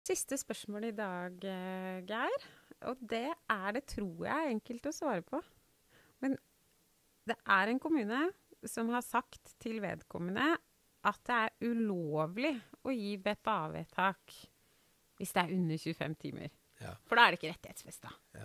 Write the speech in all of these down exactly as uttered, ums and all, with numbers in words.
Siste spørsmål i dag, eh, Geir. Og det er det, tror jeg, er enkelt å svare på. Men det er en kommune som har sagt til vedkommende at det er ulovlig å gi B P A-vedtak hvis det er under tjuefem timer. Ja. For da er det ikke rettighetsfestet. Ja.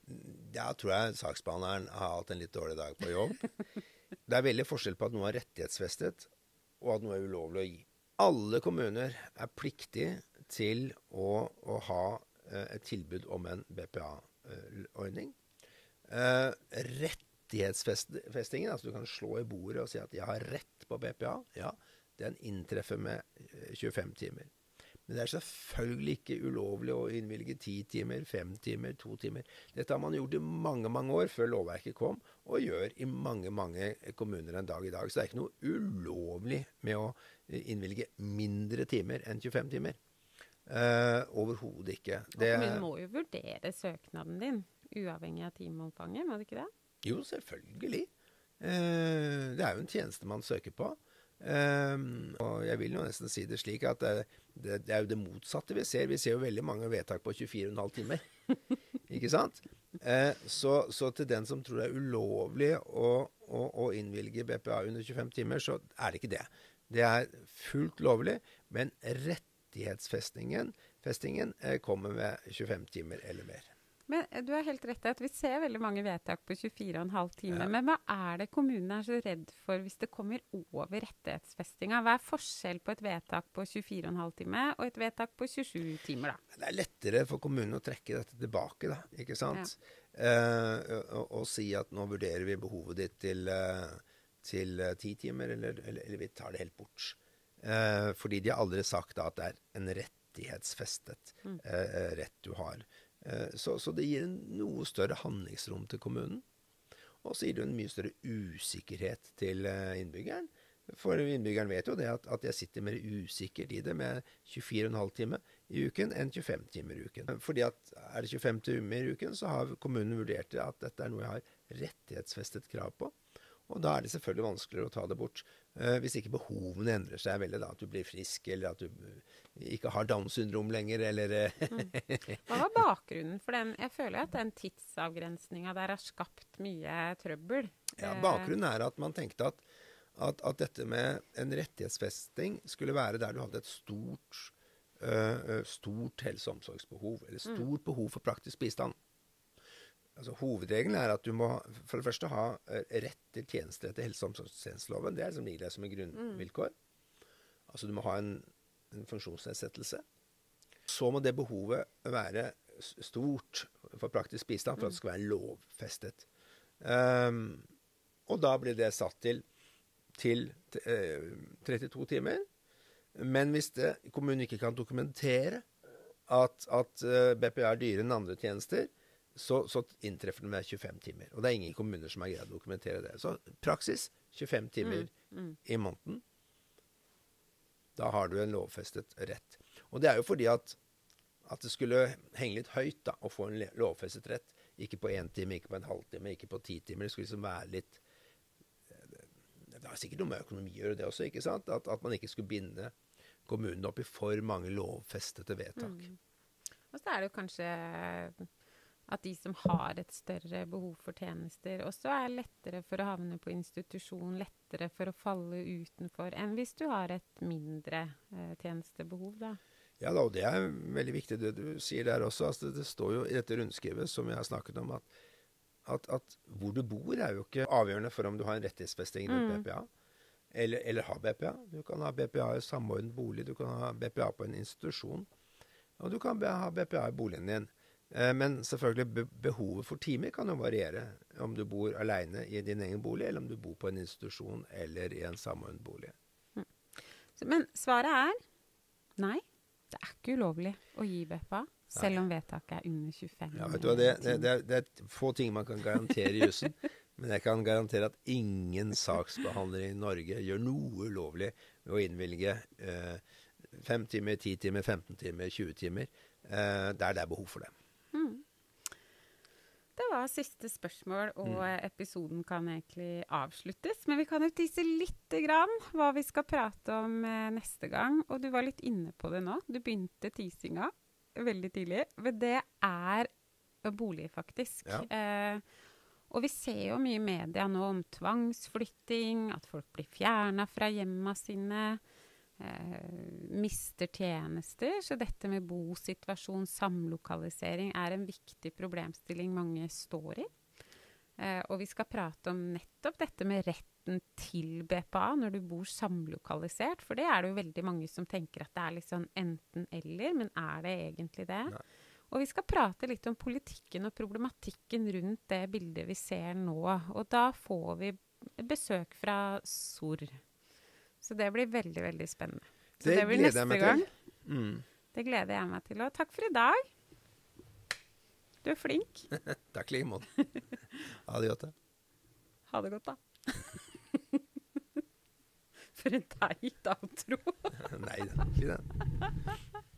Da tror jeg saksbehandleren har hatt en litt dårlig dag på jobb. Det er veldig forskjell på at noe er rettighetsfestet, og at noe er ulovlig å gi. Alle kommuner er pliktige til å, å ha eh, et tilbud om en B P A-ordning. Eh, rettighetsfestingen, altså du kan slå i bordet og si at jeg har rett på B P A, ja, den inntreffer med tjuefem timer. Men det er selvfølgelig ikke ulovlig å innvilge ti timer, fem timer, to timer. Dette har man gjort i mange, mange år før lovverket kom, og gjør i mange, mange kommuner en dag i dag. Så det er ikke noe ulovlig med å innvilge mindre timer enn tjuefem timer. Uh, overhodet ikke. Det... Og kommunen må jo vurdere søknaden din, uavhengig av timeomfanget, må det ikke det? Jo, selvfølgelig. Uh, det er jo en tjeneste man søker på. Um, og jeg vil jo nesten si det slik at det, det, det er jo det motsatte vi ser. Vi ser jo veldig mange vedtak på tjuefire komma fem timer. Ikke sant? Uh, så, så til den som tror det er ulovlig å, å, å innvilge B P A under tjuefem timer, så er det ikke det. Det er fullt lovlig, men rettighetsfestingen festingen, uh, kommer med tjuefem timer eller mer. Men du har helt rett i at vi ser veldig mange vedtak på tjuefire komma fem timer. Ja. Men hva er det kommunen er så redd for hvis det kommer over rettighetsfestinga? Hva er forskjell på et vedtak på tjuefire komma fem timer og et vedtak på tjuesju timer da? Det er lettere for kommunen å trekke dette tilbake da, ikke sant? Ja. Eh, og, og si at nå vurderer vi behovet ditt til, til ti timer, eller, eller, eller vi tar det helt bort. Eh, fordi de har aldri sagt da, at det er en rettighetsfestet mm. eh, rett du har. Så, så det gir en noe større handlingsrom til kommunen, og så gir det en mye større usikkerhet til innbyggeren. For innbyggeren vet jo det at, at jeg sitter mer usikkert i det med tjuefire komma fem timer i uken enn tjuefem timer i uken. Fordi at er det tjuefem timer i uken, så har kommunen vurdert at dette er noe jeg har rettighetsfestet krav på. Og da er det selvfølgelig vanskeligere å ta det bort. Uh, hvis ikke behovene endrer seg veldig, da, at du blir frisk, eller at du ikke har Down-syndrom lenger, eller... mm. Hva var bakgrunnen for den? Jeg føler at den tidsavgrensningen der har skapt mye trøbbel. Ja, bakgrunnen er at man tenkte at, at, at dette med en rettighetsfesting skulle være der du hadde et stort, uh, stort helse- og omsorgsbehov, eller stort mm. behov for praktisk bistand. Altså, hovedregelen er at du må for det første ha rett til tjenester etter helse- og omsorgstjenesteloven. Det er som ligger der som en grunnvilkår. Mm. Altså du må ha en, en funksjonsnedsettelse. Så må det behovet være stort for praktisk bistand for at det skal være lovfestet. Um, og da blir det satt til, til uh, trettito timer. Men hvis det, kommunen ikke kan dokumentere at, at uh, B P A er dyrere enn andre tjenester, Så, så inntreffer det med tjuefem timer. Og det er ingen kommuner som har greid å dokumentere det. Så praksis, tjuefem timer mm, mm. i måneden. Da har du en lovfestet rett. Og det er jo fordi at, at det skulle henge litt høyt da, å få en lovfestet rett. Ikke på en time, ikke på en halvtime, ikke på ti timer. Det skulle liksom være litt... Det har sikkert noe med økonomi å gjøre det også, ikke sant? At, at man ikke skulle binde kommunene opp i for mange lovfestede vedtak. Mm. Og så er det jo kanskje... at de som har et større behov for tjenester også er lettere for å havne på institusjon, lettere for å falle utenfor, enn hvis du har et mindre eh, tjenestebehov da. Ja da, og det er veldig viktig det du sier der også. Altså, det, det står jo i dette rundskrivet som jeg har snakket om, at, at, at hvor du bor er jo ikke avgjørende for om du har en rettighetsfesting i mm. B P A, eller, eller har B P A. Du kan ha B P A i samordnet bolig, du kan ha B P A på en institusjon, og du kan ha B P A i boligen din. Men selvfølgelig behovet for timer kan jo variere om du bor alene i din egen bolig, eller om du bor på en institusjon eller i en samordnet bolig. Mm. Men svaret er nei, det er ikke ulovlig å gi B P A, selv om vedtaket er under tjuefem. Ja, vet du hva, det, det, det, er, det er få ting man kan garantere i jussen, men jeg kan garantere at ingen saksbehandler i Norge gjør noe ulovlig ved å innvilge eh, fem timer, ti timer, femten timer, tjue timer, eh, der det er behov for det. Det var siste spørsmål, og mm. episoden kan egentlig avsluttes. Men vi kan jo tise litt grann hva vi skal prate om eh, neste gang. Og du var litt inne på det nå. Du begynte teasinga veldig tidlig. Men det er bolig, faktisk. Ja. Eh, og vi ser jo mye i media nå om tvangsflytting, at folk blir fjernet fra hjemmene sine, eh, mister tjenester. Så dette med bosituasjon, samlokalisering er en viktig problemstilling mange står i. Eh, og vi skal prate om nettopp dette med retten til B P A når du bor samlokalisert. For det er det jo veldig mange som tenker at det er litt sånn enten eller, men er det egentlig det? Nei. Og vi skal prate litt om politikken og problematikken rundt det bildet vi ser nå. Og da får vi besøk fra S O R. Så det blir veldig, veldig spennende. Så det, det blir neste gang. Mm. Det gleder jeg meg til. Og takk for i dag. Du er flink. Takk like måte. Ha det godt, da. Ha det godt, da. For en teit outro. Nei, det er ikke det.